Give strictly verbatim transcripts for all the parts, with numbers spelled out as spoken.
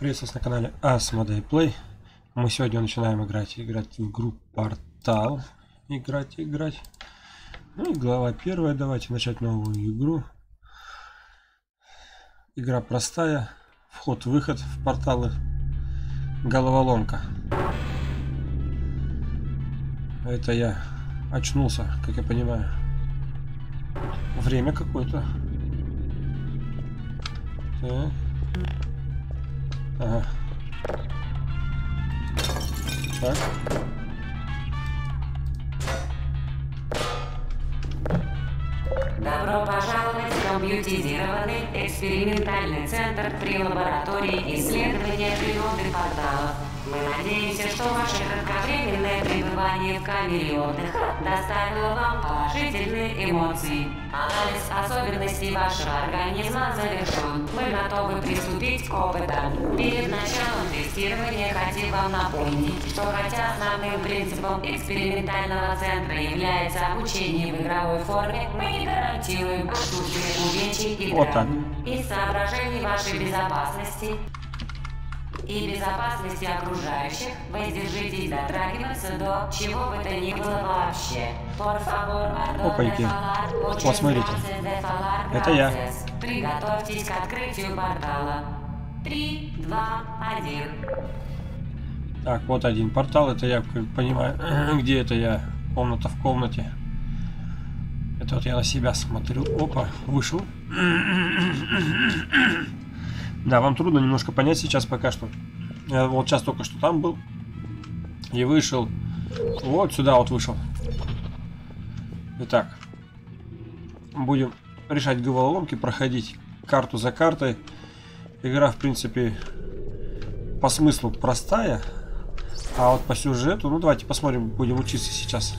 Приветствую вас на канале Asmodee Play. Мы сегодня начинаем играть, играть в игру Портал. Играть, играть. Ну и глава первая. Давайте начать новую игру. Игра простая. Вход-выход в порталы. Головоломка. Это я очнулся, как я понимаю. Время какое-то. Так. Ага. Так. Добро пожаловать в компьютеризированный экспериментальный центр при лаборатории исследования природы порталов. Мы надеемся, что ваше кратковременное пребывание в камере отдыха доставило вам положительные эмоции. Анализ особенностей вашего организма завершен. Мы готовы приступить к опытам. Перед началом тестирования хотим вам напомнить, что хотя основным принципом экспериментального центра является обучение в игровой форме, мы не гарантируем отсутствие увечий и Вот так. травм. Из соображений вашей безопасности и безопасности окружающих воздержитесь дотрагиваться до чего бы то ни было вообще. Опаньки. Вот смотрите. Это я. Приготовьтесь к открытию портала. Три, два, один. Так, вот один портал. Это я как понимаю, где это я? Комната в комнате. Это вот я на себя смотрю. Опа, вышел. Да, вам трудно немножко понять сейчас пока что. Я вот сейчас только что там был. И вышел. Вот сюда вот вышел. Итак. Будем решать головоломки, проходить карту за картой. Игра, в принципе, по смыслу простая. А вот по сюжету, ну давайте посмотрим, будем учиться сейчас.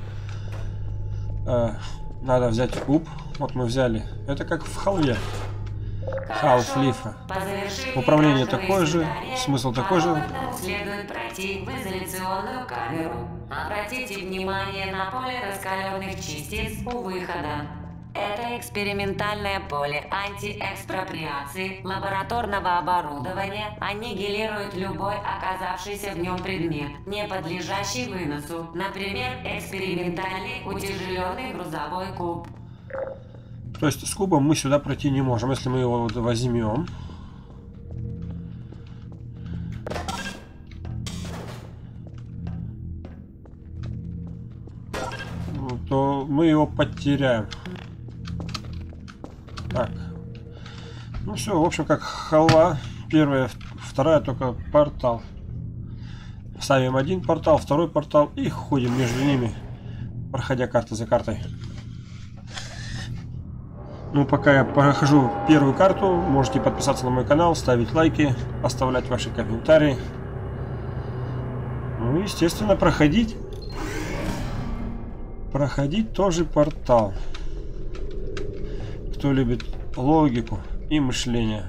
Э, надо взять куб. Вот мы взяли. Это как в халве. Half-Life. Управление такое же, смысл такой же. Следует пройти в изоляционную камеру. Обратите внимание на поле раскаленных частиц у выхода. Это экспериментальное поле антиэкспроприации лабораторного оборудования аннигилирует любой оказавшийся в нем предмет, не подлежащий выносу. Например, экспериментальный утяжеленный грузовой куб. То есть с кубом мы сюда пройти не можем. Если мы его вот возьмем, то мы его потеряем. Так. Ну все, в общем, как халва. Первая, вторая только портал. Ставим один портал, второй портал и ходим между ними, проходя карта за картой. Ну, пока я прохожу первую карту, можете подписаться на мой канал, ставить лайки, оставлять ваши комментарии. Ну, естественно, проходить. Проходить тоже портал. Кто любит логику и мышление.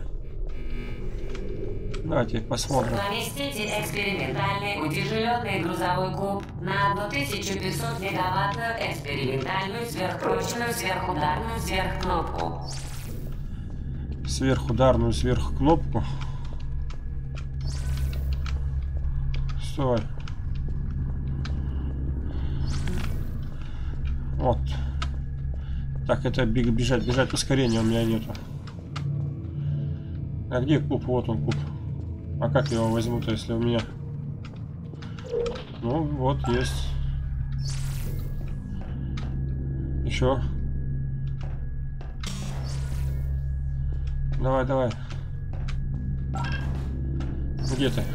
Давайте посмотрим. Поместите экспериментальный утяжеленный грузовой куб на одну тысячу пятьсот мегаваттную экспериментальную сверхпрочную сверхударную сверхкнопку. Сверхударную сверхкнопку. Стой. Вот. Так, это бежать, бежать, ускорения у меня нету. А где куб? Вот он, куб. А как я его возьму-то, если у меня... Ну, вот, есть. Еще. Давай, давай. Где ты?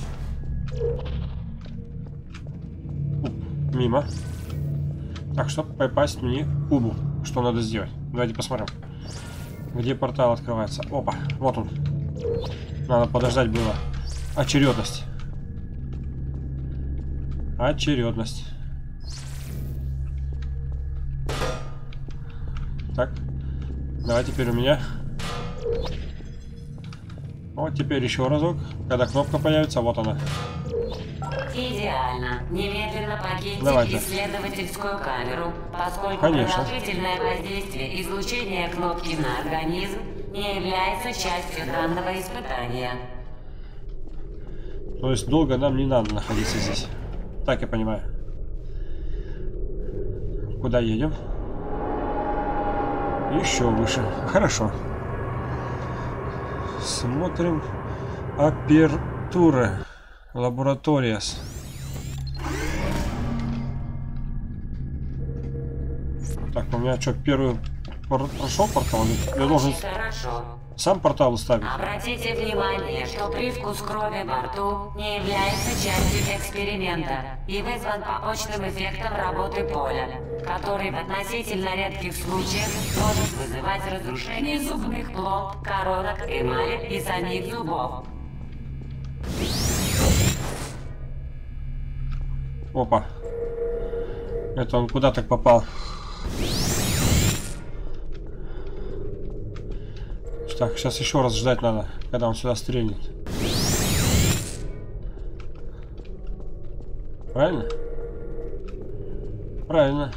Куб. Мимо. Так, чтобы попасть мне к кубу, что надо сделать? Давайте посмотрим. Где портал открывается? Опа, вот он. Надо подождать было. Очередность. Очередность. Так. Давай теперь у меня. Вот теперь еще разок. Когда кнопка появится, вот она. Идеально. Немедленно покиньте Давайте. исследовательскую камеру, поскольку Конечно. продолжительное воздействие излучения кнопки на организм не является частью данного испытания. То есть долго нам не надо находиться здесь. Так я понимаю. Куда едем? Еще выше. Хорошо. Смотрим. Апертура. Лабораториас. Так, у меня что, первый прошел портал? Я должен Хорошо. сам портал ставить. Обратите внимание, что привкус крови во рту не является частью эксперимента и вызван побочным эффектом работы поля, который в относительно редких случаях может вызывать разрушение зубных пломб, коронок, эмали и самих зубов. Опа. Это он куда так попал? Так, сейчас еще раз ждать надо, когда он сюда стрельнет. Правильно? Правильно.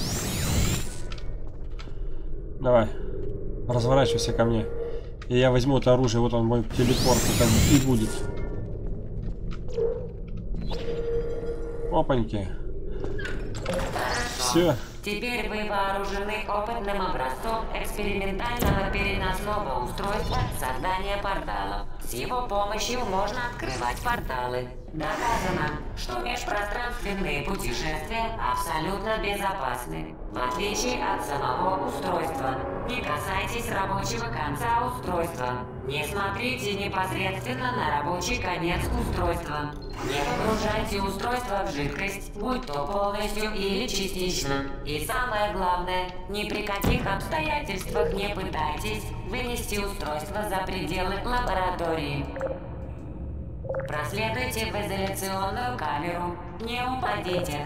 Давай. Разворачивайся ко мне. И я возьму это оружие. Вот он, мой телепорт. Это и будет. Опаньки. Все. Теперь вы вооружены опытным образцом экспериментального переносного устройства создания порталов. С его помощью можно открывать порталы. Доказано, что межпространственные путешествия абсолютно безопасны, в отличие от самого устройства. Не касайтесь рабочего конца устройства. Не смотрите непосредственно на рабочий конец устройства. Не погружайте устройство в жидкость, будь то полностью или частично. И самое главное, ни при каких обстоятельствах не пытайтесь вынести устройство за пределы лаборатории. Проследуйте в изоляционную камеру. Не упадите.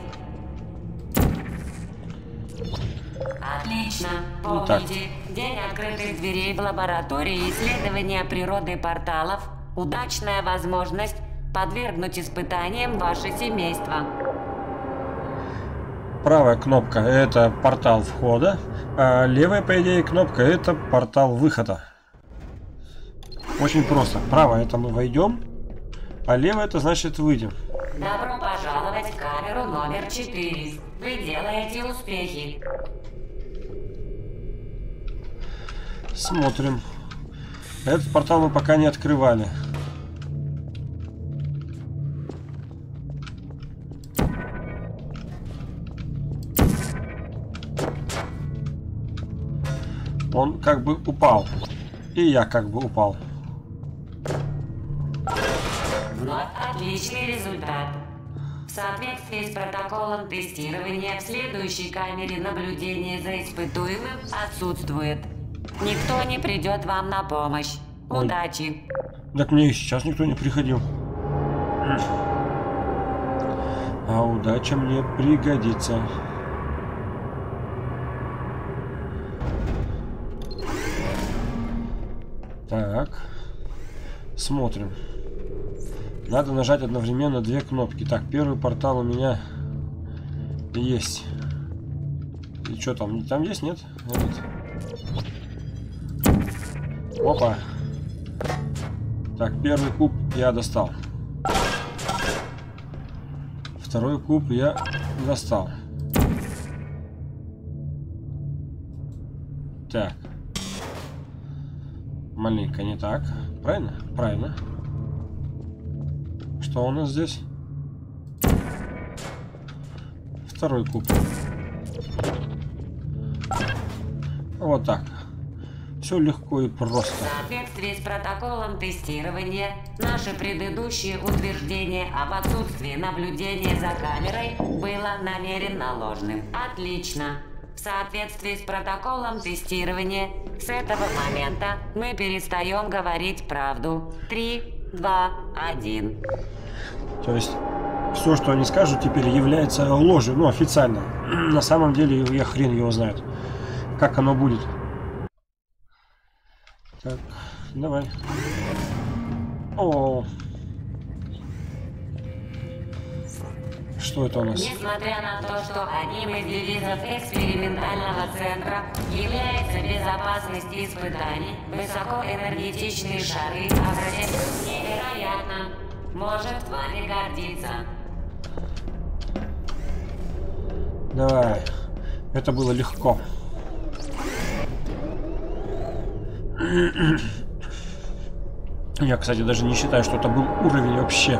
Отлично. Помните, день открытых дверей в лаборатории исследования природы порталов – удачная возможность подвергнуть испытаниям ваше семейство. Правая кнопка – это портал входа, а левая, по идее, кнопка – это портал выхода. Очень просто. Правая – это мы войдем, а левая – это значит выйдем. Добро пожаловать в камеру номер четыре. Вы делаете успехи. Смотрим. Этот портал мы пока не открывали. Он как бы упал. И я как бы упал. Вот отличный результат. В соответствии с протоколом тестирования в следующей камере наблюдения за испытуемым отсутствует. Никто не придет вам на помощь. Ой. Удачи. Так мне и сейчас никто не приходил. А удача мне пригодится. Так. Смотрим. Надо нажать одновременно две кнопки. Так, первый портал у меня есть. И что там? Там есть, нет? Нет. Опа. Так, первый куб я достал. Второй куб я достал. Так. Маленько не так. Правильно? Правильно. Что у нас здесь? Второй куб. Вот так. Все легко и просто. В соответствии с протоколом тестирования, наше предыдущее утверждение об отсутствии наблюдения за камерой было намеренно ложным. Отлично. В соответствии с протоколом тестирования, с этого момента мы перестаем говорить правду. Три, два, один. То есть, все, что они скажут, теперь является ложью, ну, официально. На самом деле, я хрен его знает, как оно будет. Так, давай. О, что это у нас? Несмотря на то, что одним из девизов экспериментального центра является безопасность испытаний, высокоэнергетичные шары обратят невероятно. может вами гордиться. Давай. Это было легко. Я, кстати, даже не считаю, что это был уровень вообще.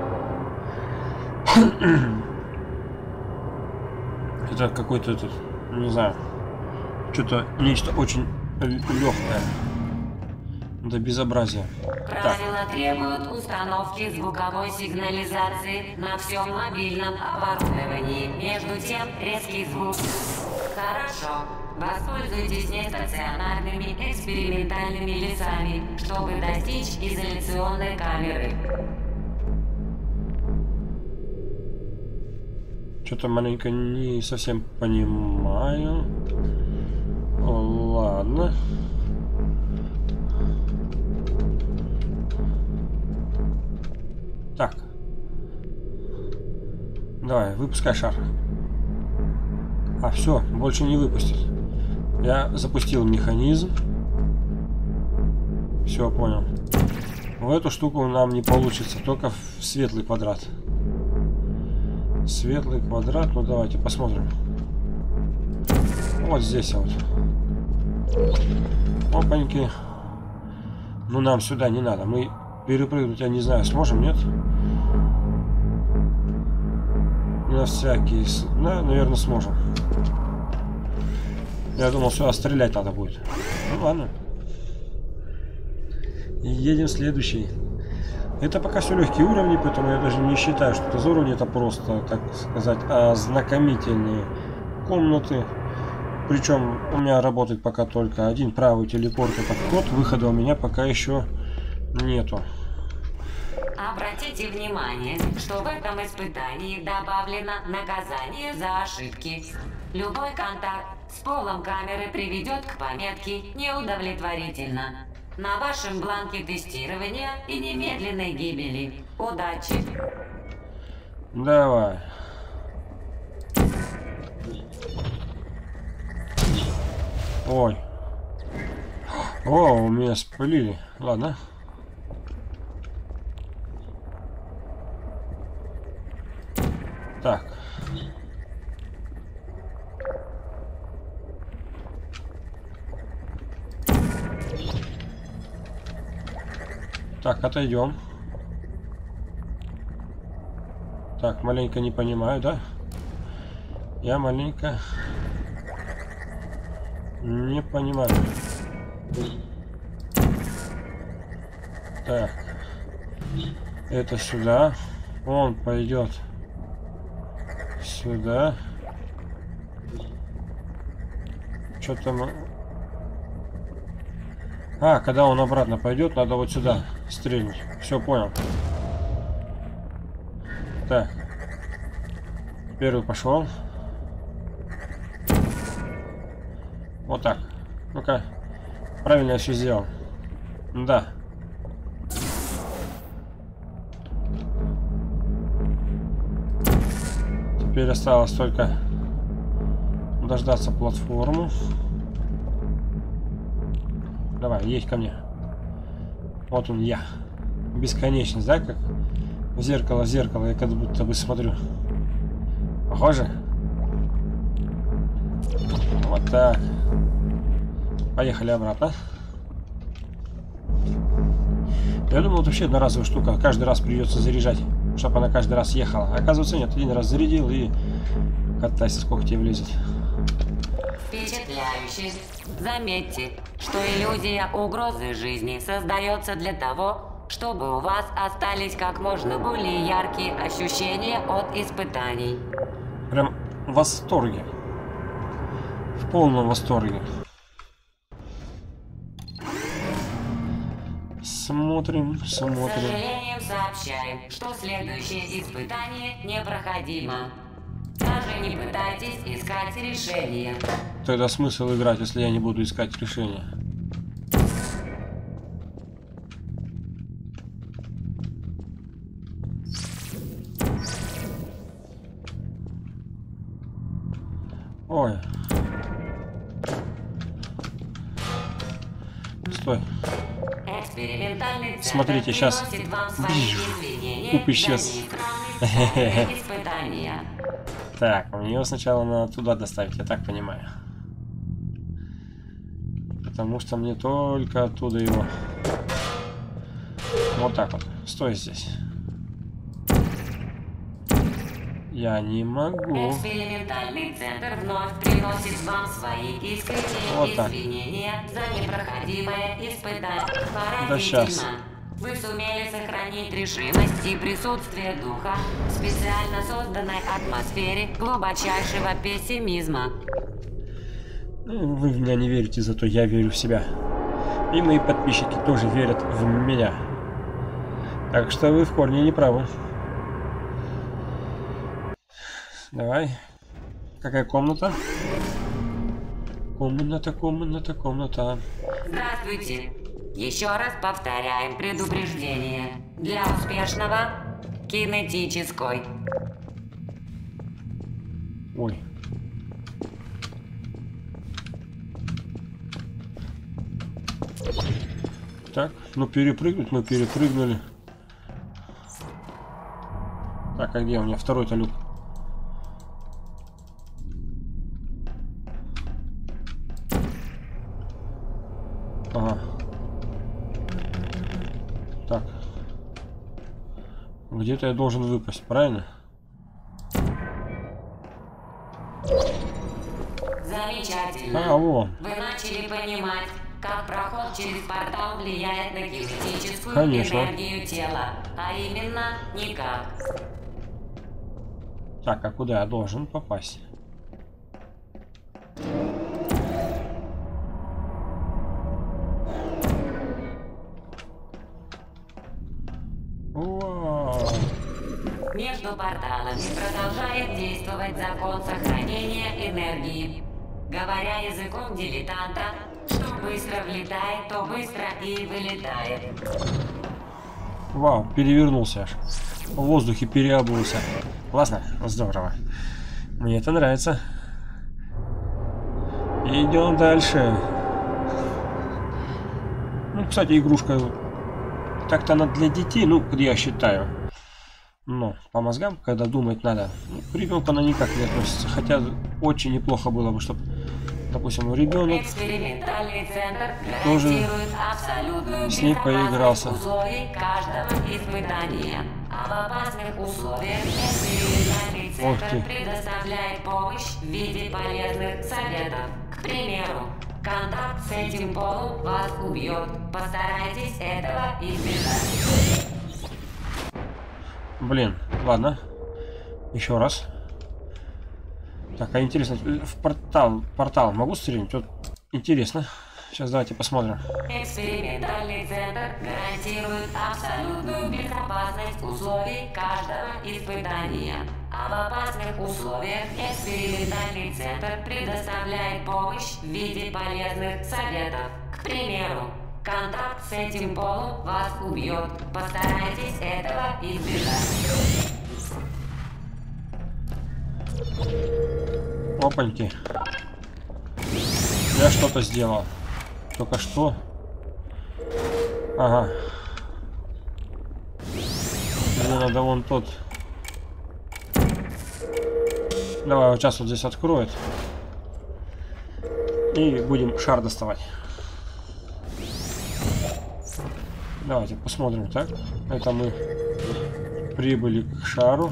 Это какой-то этот, не знаю, что-то нечто очень легкое. До безобразия. Правила требуют установки звуковой сигнализации на всем мобильном оборудовании. Между тем, резкий звук. Хорошо. Воспользуйтесь нестационарными экспериментальными лесами, чтобы достичь изоляционной камеры. Что-то маленько не совсем понимаю. О, ладно. Так. Давай, выпускай шар. А, все, больше не выпустит. Я запустил механизм. Все, понял. В эту штуку нам не получится, только в светлый квадрат. Светлый квадрат, ну давайте посмотрим. Вот здесь вот. Опаньки. Ну нам сюда не надо. Мы перепрыгнуть, я не знаю, сможем, нет? На всякий... Да, наверное, сможем. Я думал, сюда стрелять надо будет. Ну ладно. И едем в следующий. Это пока все легкие уровни, поэтому я даже не считаю, что это за уровни. Это просто, так сказать, ознакомительные комнаты. Причем у меня работает пока только один правый телепорт. Это вход. Выхода у меня пока еще нету. Обратите внимание, что в этом испытании добавлено наказание за ошибки. Любой контакт с полом камеры приведет к пометке «Неудовлетворительно» на вашем бланке тестирования и немедленной гибели. Удачи! Давай. Ой. О, у меня спалили. Ладно. Так. Так, отойдем. Так, маленько не понимаю, да? Я маленько не понимаю. Так. Это сюда. Он пойдет сюда. Что-то мы... А, когда он обратно пойдет, надо вот сюда стрельнуть. Все, понял. Так. Первый пошел. Вот так. Ну-ка. Правильно я все сделал. Да. Теперь осталось только дождаться платформу. Давай, едь ко мне. Вот он, я. Бесконечность, да, как в зеркало, в зеркало, я как будто бы смотрю. Похоже? Вот так. Поехали обратно. Я думал, это вообще одноразовая штука. Каждый раз придется заряжать, чтобы она каждый раз ехала. Оказывается, нет, один раз зарядил и катайся, сколько тебе влезет. Впечатляюще. Заметьте, что иллюзия угрозы жизни создается для того, чтобы у вас остались как можно более яркие ощущения от испытаний. Прям в восторге. В полном восторге. Смотрим, К смотрим. сожалению, сообщаем, что следующее испытание непроходимо. Даже не пытайтесь искать решение. Тогда смысл играть, если я не буду искать решение? Ой. Стой. Экспериментальный центр Смотрите, сейчас приносит вам свои извинения куб исчез. за неисправность испытания. Так, мне сначала надо туда доставить, я так понимаю. Потому что мне только оттуда его. Вот так вот. Стой здесь. Я не могу. Экспериментальный центр вновь приносит вам свои искренние Вот так. извинения за непроходимое испытание. Да щас. Поразительно. Вы сумели сохранить решимость и присутствие духа в специально созданной атмосфере глубочайшего пессимизма. Ну, вы в меня не верите, зато я верю в себя. И мои подписчики тоже верят в меня. Так что вы в корне не правы. Давай. Какая комната? Комната, комната, комната. Здравствуйте. Еще раз повторяем предупреждение. Для успешного кинетической. Ой. Так, ну перепрыгнуть мы перепрыгнули. Так, а где у меня второй-то люк? Ага. Так. Где-то я должен выпасть, правильно? Замечательно. А, вон. Вы начали понимать, как проход через портал влияет на кинетическую Конечно. энергию тела, а именно никак. Так, а куда я должен попасть? Вау. Между порталами продолжает действовать закон сохранения энергии. Говоря языком дилетанта, что быстро влетает, то быстро и вылетает. Вау, перевернулся аж. В воздухе переобулся. Классно, здорово. Мне это нравится. Идем дальше. Ну, кстати, игрушка так-то она для детей, ну, я считаю. Но по мозгам, когда думать надо, ну, к ребенку она никак не относится. Хотя очень неплохо было бы, чтобы, допустим, ребенок Экспериментальный центр тоже гарантирует абсолютную с ней безопасность поигрался. условий каждого испытания. А в опасных условиях экспериментальный Ух ты. центр предоставляет помощь в виде полезных советов. К примеру, контакт с этим полом вас убьет. Постарайтесь этого избежать. Блин, ладно. Еще раз. Так, а интересно, в портал, портал могу стрельнуть? Вот интересно. Сейчас давайте посмотрим. Экспериментальный центр гарантирует абсолютную безопасность условий каждого испытания. А в опасных условиях экспериментальный центр предоставляет помощь в виде полезных советов. К примеру, контакт с этим полом вас убьет. Постарайтесь этого избежать. Опаньки. Я что-то сделал. Только что. Ага. Мне надо вон тот. Давай, вот сейчас вот здесь откроет. И будем шар доставать. Давайте посмотрим, так. Это мы прибыли к шару.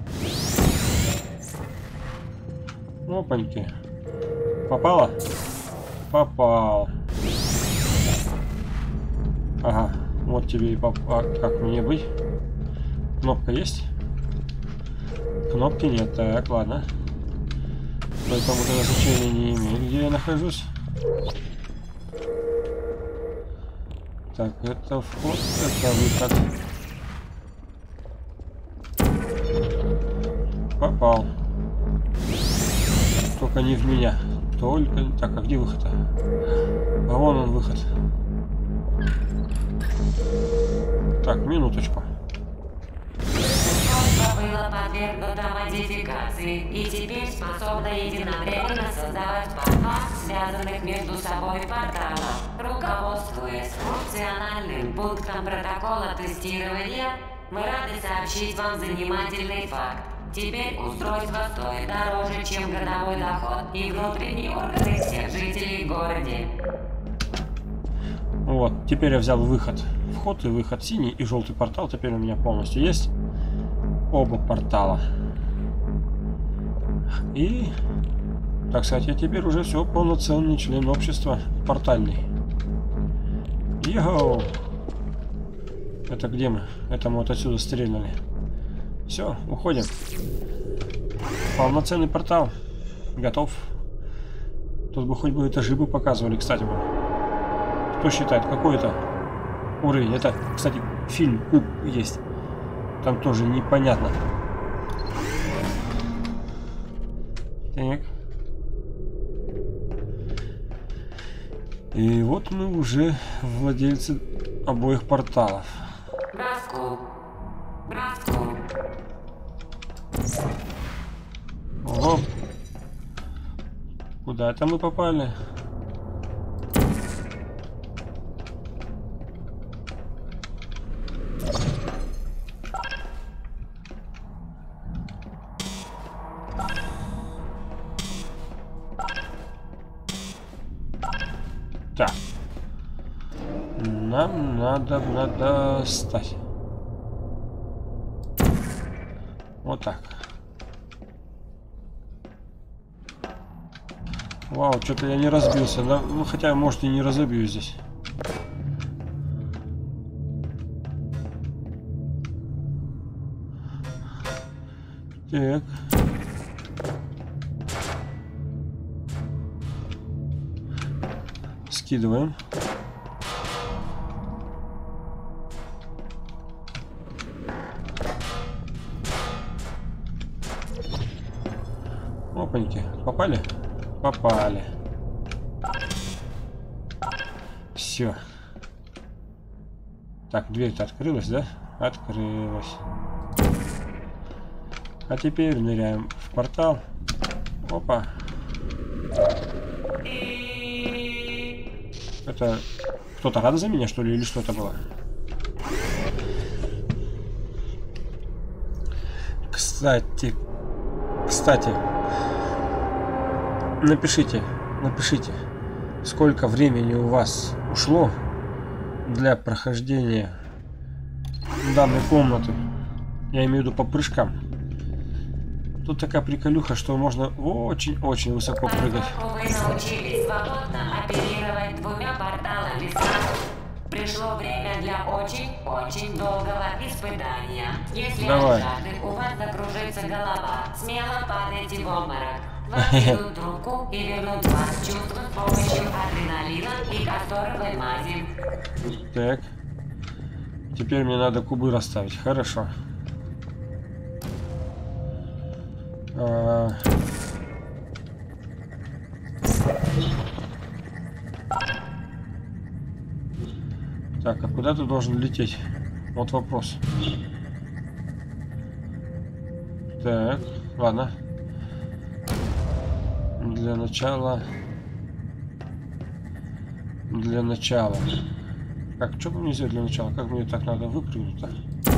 Опаньки. Попало? Попал. Ага, вот тебе и попал. А как мне быть? Кнопка есть? Кнопки нет. Так, ладно. Поэтому это значения не имеет, где я нахожусь. Так, это вход, это выход. Попал. Только не в меня. Только... Так, а где выход? А вон он выход. Так, минуточку. было подвергнуто модификации и теперь способно единовременно создавать папа, связанных между собой порталов. Руководствуясь функциональным пунктом протокола тестирования, мы рады сообщить вам занимательный факт. Теперь устройство стоит дороже, чем годовой доход и внутренние органы всех жителей в городе. Вот, теперь я взял выход. Вход и выход. Синий и желтый портал теперь у меня полностью есть. Оба портала. И, так сказать, я теперь уже все полноценный член общества портальный. Йоу! Это где мы? Это мы вот отсюда стрельнули. Все, уходим. Полноценный портал. Готов. Тут бы хоть бы этажи бы показывали, кстати. Бы. Кто считает, какой это уровень? Это, кстати, фильм Куб есть. Там тоже непонятно. Так. И вот мы уже владельцы обоих порталов. Броску. Броску. Ого. Куда это мы попали? Так. Нам надо, надо стать. Вот так. Вау, что-то я не разбился. Да? Ну, хотя, может, и не разобьюсь здесь. Так. Скидываем. Опаньки. Попали? Попали. Все. Так, дверь-то открылась, да? Открылась. А теперь ныряем в портал. Опа. Это кто-то рад за меня, что ли, или что это было? Кстати, кстати, напишите, напишите, сколько времени у вас ушло для прохождения данной комнаты. Я имею в виду по прыжкам. Тут такая приколюха, что можно очень-очень высоко прыгать. Вы научились свободно оперировать двумя порталами сразу. Пришло время для очень-очень долгого испытания. Если Давай. от жажды у вас закружится голова, смело падайте в обморок. Вам дадут трубку и вернут вас в чувство с помощью адреналина и касторовой мази. Так. Теперь мне надо кубы расставить. Хорошо. А... Так, а куда ты должен лететь? Вот вопрос. Так, ладно. Для начала... Для начала. Как, что бы мне сделать для начала? Как мне так надо выпрыгнуть-то?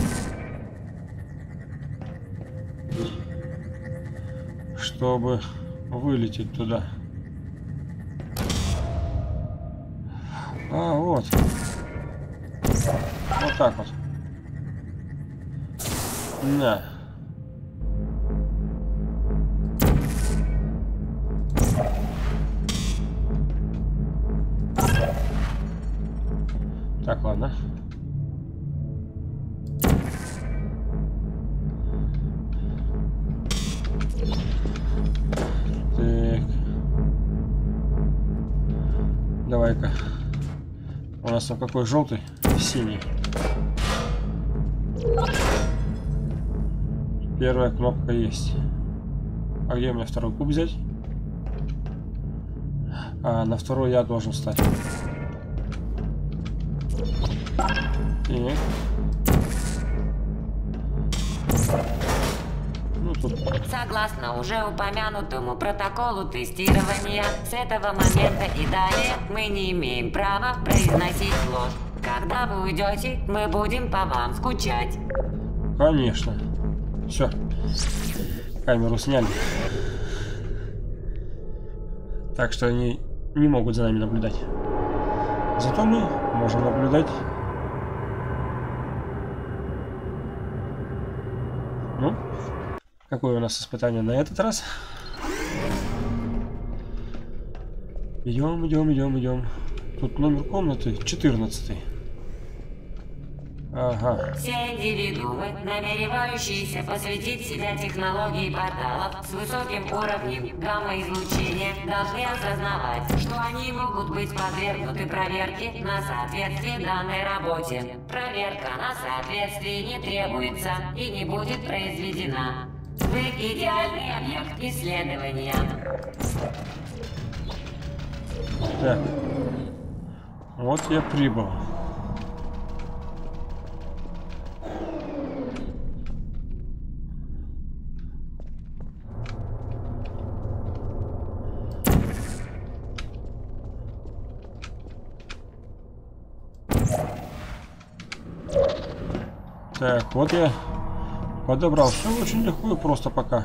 Чтобы вылететь туда. А, вот. Вот так вот. На. Так, ладно. Так. Давай-ка. У нас там какой желтый? Синий. Первая кнопка есть. А где у меня второй куб взять? А, на второй я должен встать. Так. Ну, тут... Согласно уже упомянутому протоколу тестирования, с этого момента и далее мы не имеем права произносить ложь. Когда вы уйдете, мы будем по вам скучать. Конечно. Все. Камеру сняли. Так что они не могут за нами наблюдать. Зато мы можем наблюдать. Ну, какое у нас испытание на этот раз? Идем, идем, идем, идем. Тут номер комнаты четырнадцатый. Ага. Все индивидуумы, намеревающиеся посвятить себя технологии порталов с высоким уровнем гамма-излучения, должны осознавать, что они могут быть подвергнуты проверке на соответствие данной работе. Проверка на соответствие не требуется и не будет произведена. Вы идеальный объект исследования. Так. Вот я прибыл. Так, вот я подобрал. Все очень легко и просто пока.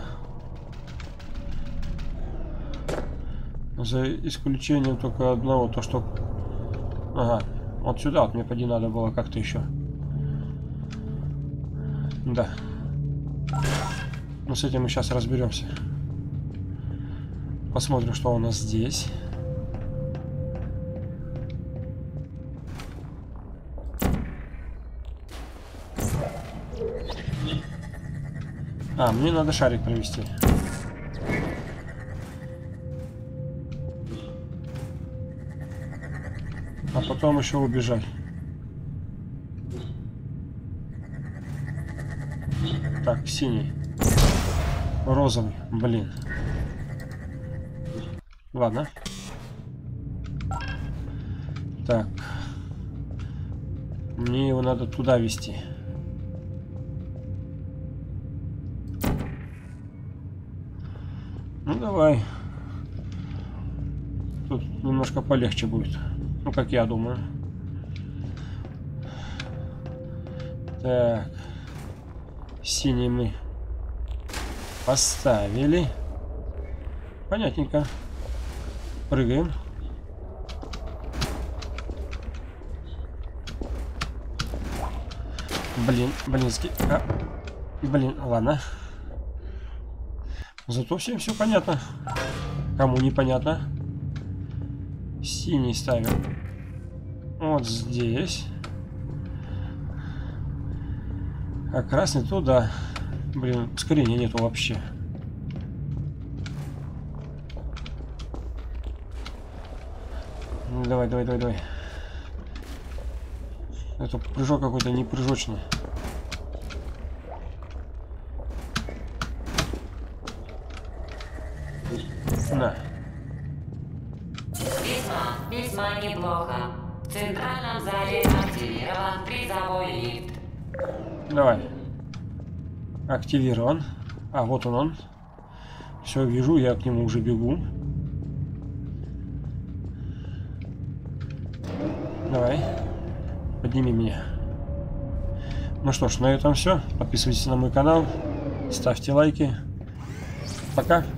За исключением только одного, то что... Ага, вот сюда вот мне поди надо было как-то еще. Да. Ну с этим мы сейчас разберемся. Посмотрим, что у нас здесь. А, мне надо шарик провести. А потом еще убежать. Так, синий. Розовый, блин. Ладно. Так. Мне его надо туда вести. Ну давай. Тут немножко полегче будет. Ну, как я думаю. Так. Синий мы поставили. Понятненько. Прыгаем. Блин, блинский. А, блин, ладно. Зато всем все понятно. Кому непонятно. Синий ставим. Вот здесь. А красный туда. Блин, ускорения нету вообще. Ну, давай, давай, давай, давай. Это прыжок какой-то не прыжочный. На. Весьма, весьма неплохо. В центральном зале активирован призовой лифт. Давай. Активирован. А, вот он он. Все, вижу, я к нему уже бегу. Давай. Подними меня. Ну что ж, на этом все. Подписывайтесь на мой канал. Ставьте лайки. Пока.